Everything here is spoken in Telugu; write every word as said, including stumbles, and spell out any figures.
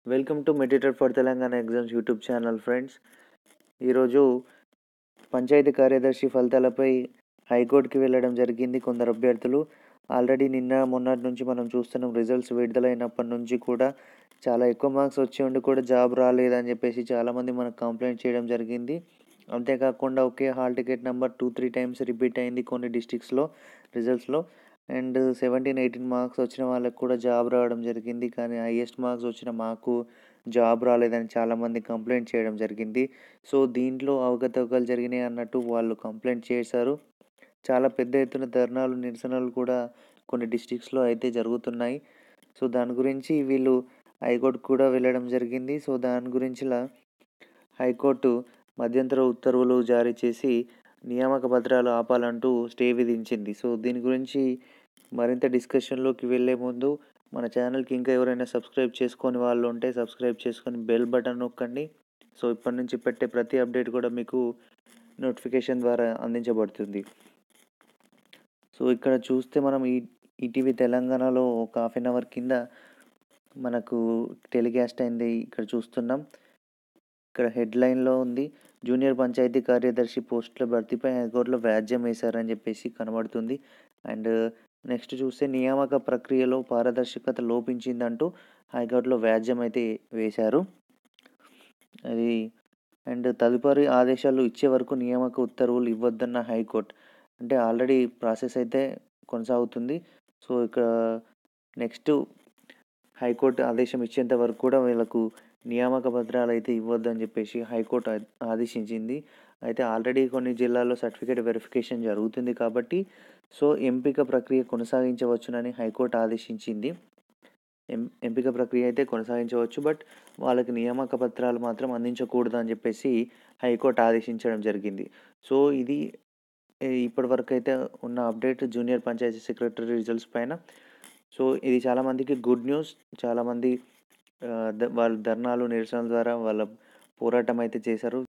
Welcome to meditate for Telangana exams YouTube channel friends. ఈరోజు పంచాయతీ కార్యదర్శి ఫలితాలపై హైకోర్టుకి వెళ్ళడం జరిగింది కొందరు అభ్యర్థులు. ఆల్రెడీ నిన్న మొన్నటి నుంచి మనం చూస్తున్నాం, రిజల్ట్స్ విడుదలైనప్పటి నుంచి కూడా చాలా ఎక్కువ మార్క్స్ వచ్చి ఉండి కూడా జాబ్ రాలేదని చెప్పేసి చాలామంది మనకు కంప్లైంట్ చేయడం జరిగింది. అంతేకాకుండా ఒకే hall ticket number two three times repeat అయింది కొన్ని డిస్ట్రిక్ట్స్లో రిజల్ట్స్లో. అండ్ సెవెంటీన్ ఎయిటీన్ మార్క్స్ వచ్చిన వాళ్ళకి కూడా జాబ్ రావడం జరిగింది. కానీ హైయెస్ట్ మార్క్స్ వచ్చిన మాకు జాబ్ రాలేదని చాలామంది కంప్లైంట్ చేయడం జరిగింది. సో దీంట్లో అవకతవకలు జరిగినాయి అన్నట్టు వాళ్ళు కంప్లైంట్ చేశారు. చాలా పెద్ద ఎత్తున ధర్నాలు, నిరసనలు కూడా కొన్ని డిస్ట్రిక్ట్స్లో అయితే జరుగుతున్నాయి. సో దాని గురించి వీళ్ళు హైకోర్టు కూడా వెళ్ళడం జరిగింది. సో దాని గురించిలా హైకోర్టు మధ్యంతర ఉత్తర్వులు జారీ చేసి నియామక పత్రాలు ఆపాలంటూ స్టే విధించింది. సో దీని గురించి మరింత డిస్కషన్లోకి వెళ్ళే ముందు మన ఛానల్కి ఇంకా ఎవరైనా సబ్స్క్రైబ్ చేసుకొని వాళ్ళు ఉంటే సబ్స్క్రైబ్ చేసుకొని బెల్ బటన్ నొక్కండి. సో ఇప్పటి నుంచి పెట్టే ప్రతి అప్డేట్ కూడా మీకు నోటిఫికేషన్ ద్వారా అందించబడుతుంది. సో ఇక్కడ చూస్తే మనం ఈ ఈటీవీ తెలంగాణలో ఒక హాఫ్ అన్ అవర్ కింద మనకు టెలికాస్ట్ అయింది. ఇక్కడ చూస్తున్నాం, ఇక్కడ హెడ్లైన్లో ఉంది, జూనియర్ పంచాయతీ కార్యదర్శి పోస్టుల భర్తీపై హైకోర్టులో వ్యాజ్యం వేశారని చెప్పేసి కనబడుతుంది. అండ్ నెక్స్ట్ చూస్తే నియామక ప్రక్రియలో పారదర్శకత లోపించిందంటూ హైకోర్టులో వ్యాజ్యం అయితే వేశారు. అది అండ్ తదుపరి ఆదేశాలు ఇచ్చే వరకు నియామక ఉత్తర్వులు ఇవ్వద్దన్న హైకోర్టు. అంటే ఆల్రెడీ ప్రాసెస్ అయితే కొనసాగుతుంది. సో ఇక్కడ నెక్స్ట్ హైకోర్టు ఆదేశం ఇచ్చేంత వరకు కూడా వీళ్ళకు నియామక పత్రాలు అయితే ఇవ్వద్దని చెప్పేసి హైకోర్టు ఆదేశించింది. అయితే ఆల్రెడీ కొన్ని జిల్లాల్లో సర్టిఫికేట్ వెరిఫికేషన్ జరుగుతుంది కాబట్టి సో ఎంపిక ప్రక్రియ కొనసాగించవచ్చునని హైకోర్టు ఆదేశించింది. ఎం ఎంపిక ప్రక్రియ అయితే కొనసాగించవచ్చు, బట్ వాళ్ళకి నియామక పత్రాలు మాత్రం అందించకూడదు అని చెప్పేసి హైకోర్టు ఆదేశించడం జరిగింది. సో ఇది ఇప్పటివరకు అయితే ఉన్న update junior panchayat secretary results పైన. సో ఇది చాలామందికి గుడ్ న్యూస్. చాలామంది వాళ్ళ ధర్నాలు, నిరసనల ద్వారా వాళ్ళ పోరాటం అయితే చేశారు.